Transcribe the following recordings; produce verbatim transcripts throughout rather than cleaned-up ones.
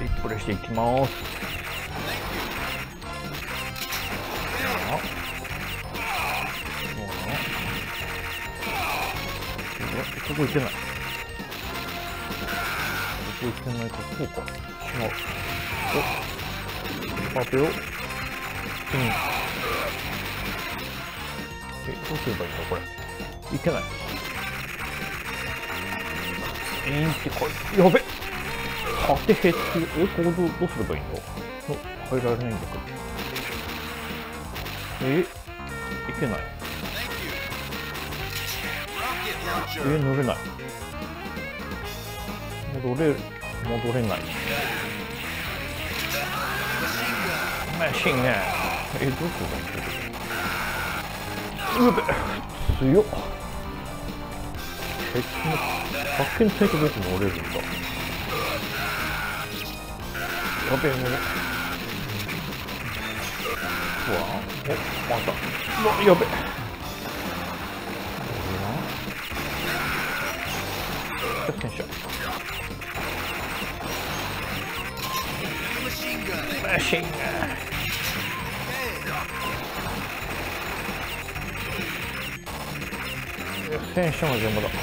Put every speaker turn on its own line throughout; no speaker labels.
リプレイしていきます。ここ行けない。ここ行けないか、こうか。違う。お、待てよ。うん。え、どうすればいいんだ、これ。いけない。えーってこれ、やべ。はてへって、え、ここどう、どうすればいいんだ。入られないんだけど。え、いけない。えー、乗れない。戻れる、戻れない。マシンね。え、どこだ。うべ、強っ。敵の、発見体とどうやって乗れるんだ。やべえ、乗れ。うわ、お、また。うわ、やべえ。戦車。マシンガン。戦車が邪魔だ。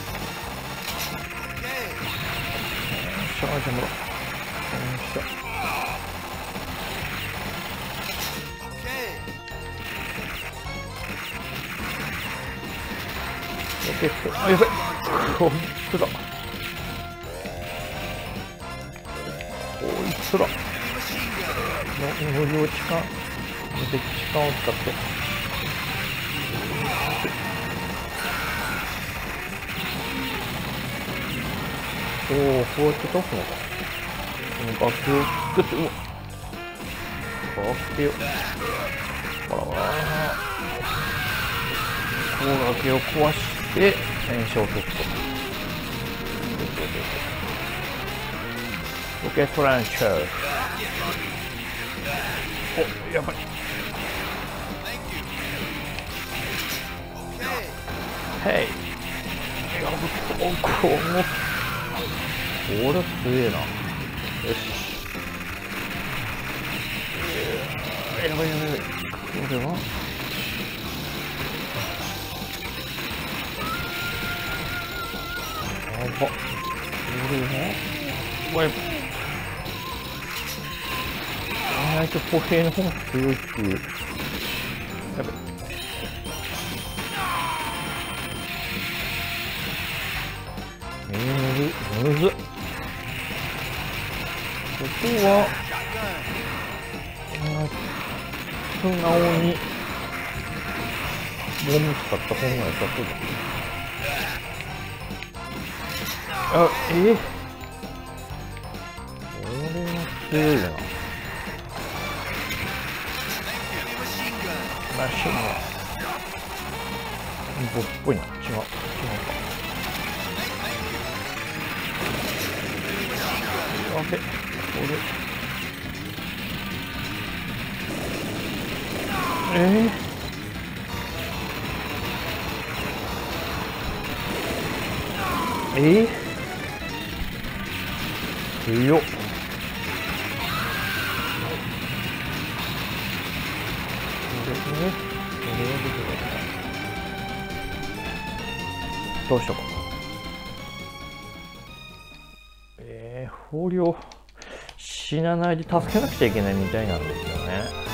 戦車が邪魔だ。戦車。ロケット。あ、やべ。こいつだ。こいつらの無料時間、無敵時間を使って。おお、こうやって倒すのか。この崖を作って、うわ。崖を。バラバラ。こう崖を壊して、戦車を取って。ロケットランチャー。お、やばい。ヘイ。やぶと、この。これすげえな。よし。やばいやばいやばい。これは。やば。これは。わやばい。意外と歩兵の方が強いっていう。やばい。えー、むず、むずっ。ここは、素直に、ボム使った方が良さそうだ。あ、えー、これは強いな。マシンガン。ボスっぽいな。違う。違うか。やべ。これ。えー、えー、強っ。どうしようか。えー、捕虜死なないで助けなくちゃいけないみたいなんですよね。